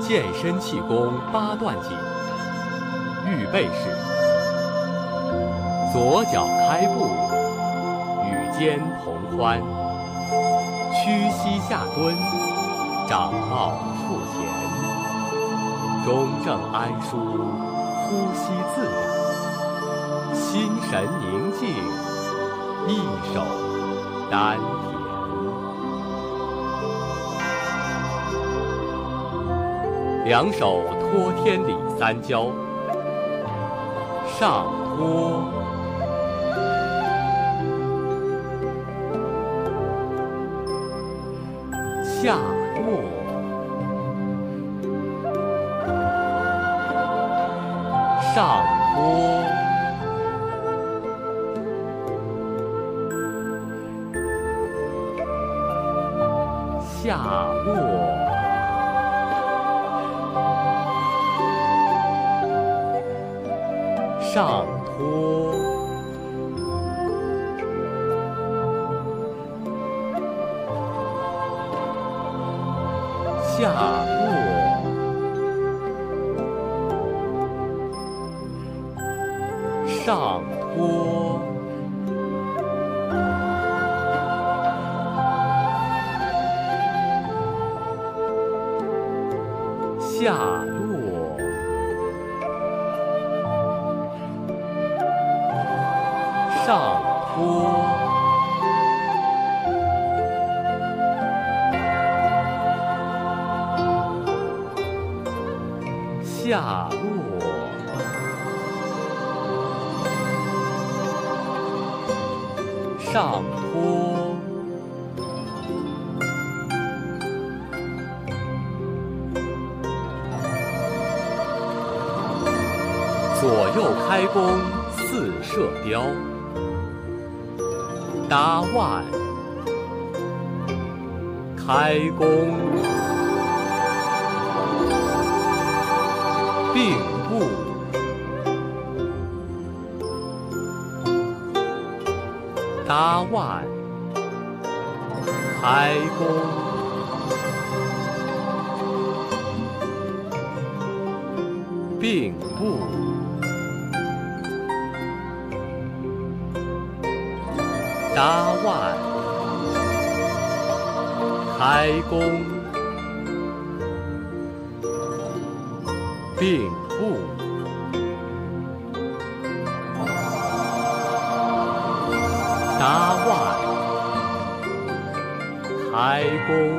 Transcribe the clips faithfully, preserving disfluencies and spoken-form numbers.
健身气功八段锦。预备式：左脚开步，与肩同宽，屈膝下蹲，掌抱腹前，中正安舒，呼吸自然，心神宁静，一手丹田。两手托天理三交，上托，下落，上托，下落，上托，下落，上托，下落，上托，下落，上托，左右开弓似射雕，搭腕，开弓，并步，搭腕，开弓，并步，搭腕，开弓，并步，搭腕，开弓，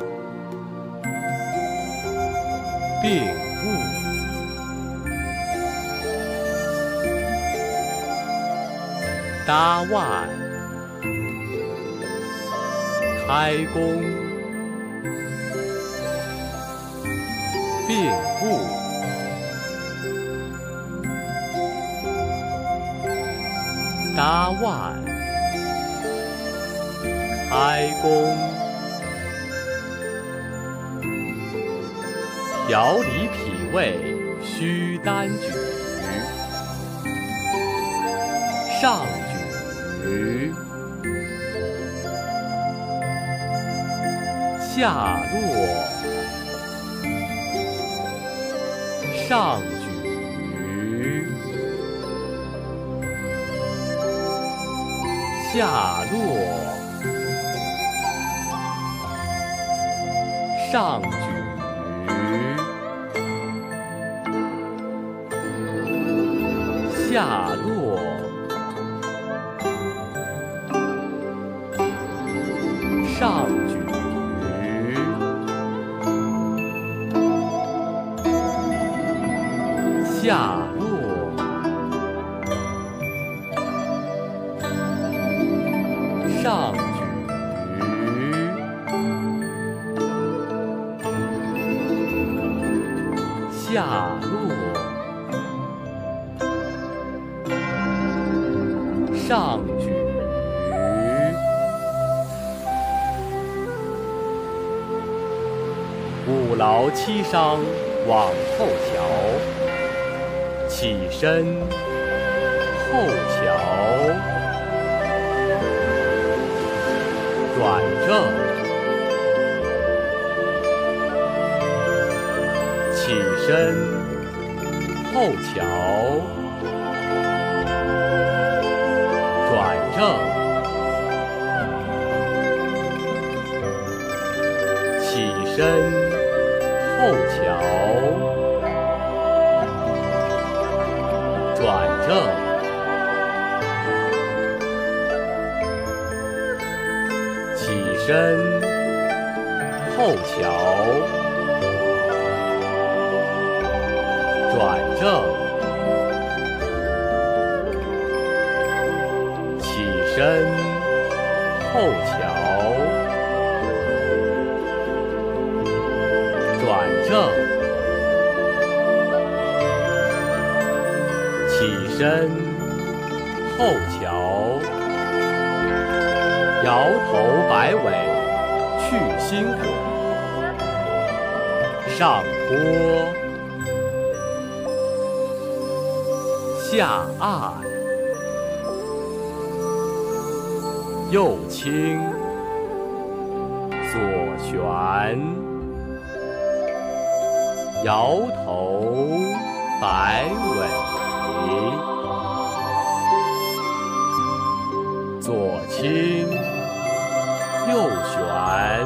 并步，搭腕，开弓，并步，搭腕，开弓，调理脾胃需单举，上举，下落，上举，下落，上举，下落，上举，下落，上举，下落，上举，五劳七伤往后瞧，起身后瞧，转正， 身后翘，转正，起身后翘，转正，起身后翘，转正，起身后翘，转正，起身后翘，摇头摆尾去心火，上坡下按，右倾左旋，摇头摆尾，左倾右旋，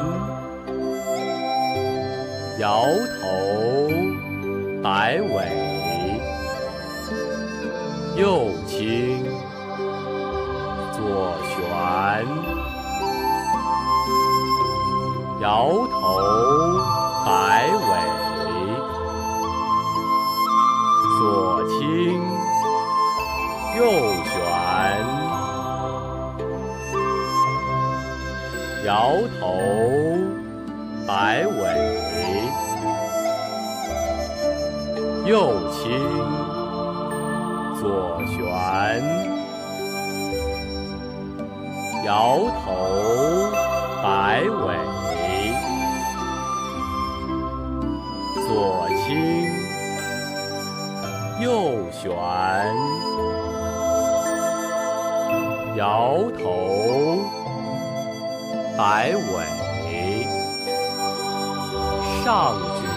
摇头摆尾，右倾左旋，摇头摆尾，左倾右旋，摇头摆尾，右倾左旋，摇头摆尾，左倾右旋，摇头摆尾，上举，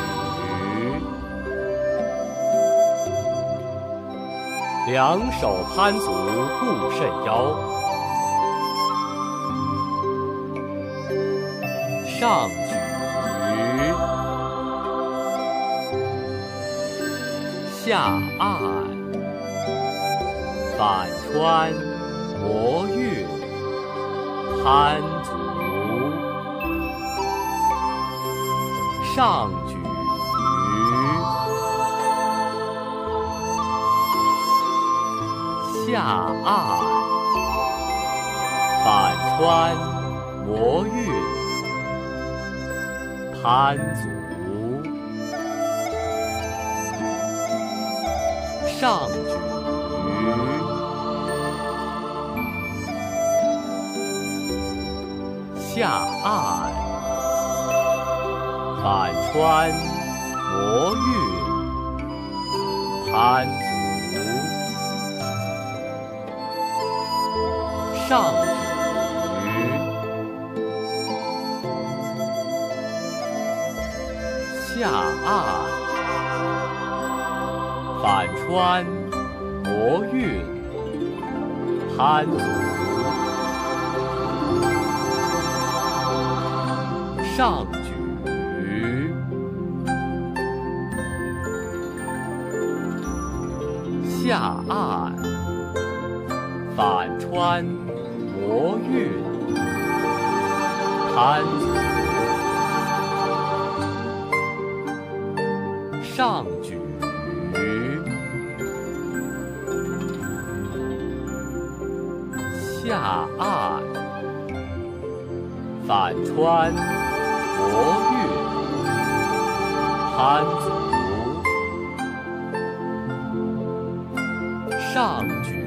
两手攀足固肾腰，上举，下按，反穿摩运，攀足，上举，下按，反穿摩运，攀足，上举，下按，反穿摩运，攀足，上举，下按，反穿摩运，攀足，上举，下按，反穿摩运，攀足，上举，下按，反穿摩运，攀足，上举，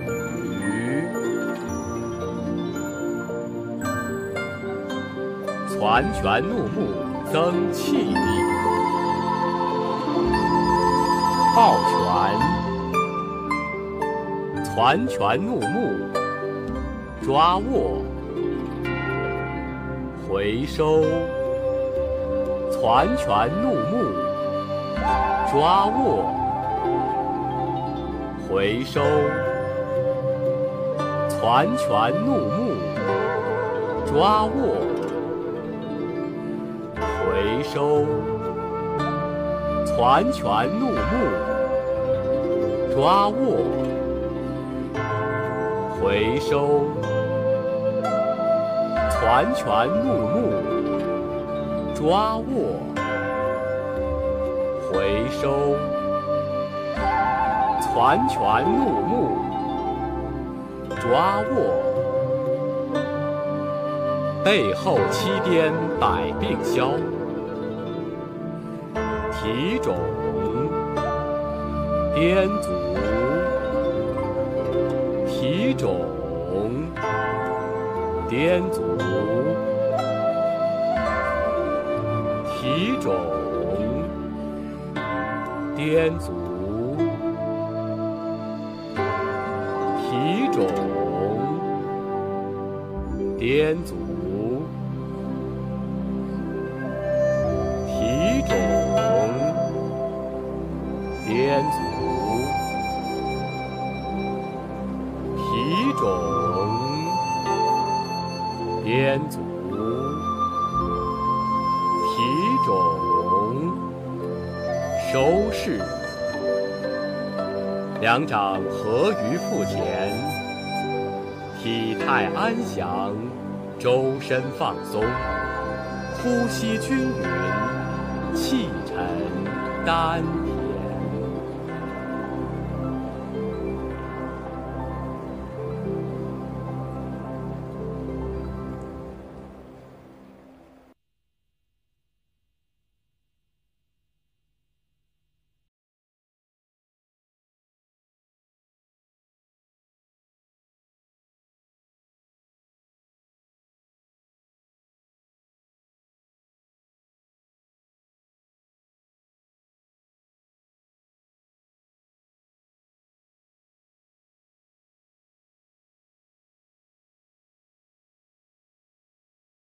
攒拳怒目增气力，抱拳，攒拳怒目，抓握，回收，攒拳怒目， 抓握，回收，攒拳怒目，抓握，回收，攒拳怒目，抓握，回收，攒拳怒目，抓握，回收，攒拳怒目，抓握。背后七颠百病消，提踵颠足，提踵颠足，提踵颠足，提踵颠足，提踵颠足，提踵颠足，提踵收势。两掌合于腹前，体态安详，周身放松，呼吸均匀，气沉丹田。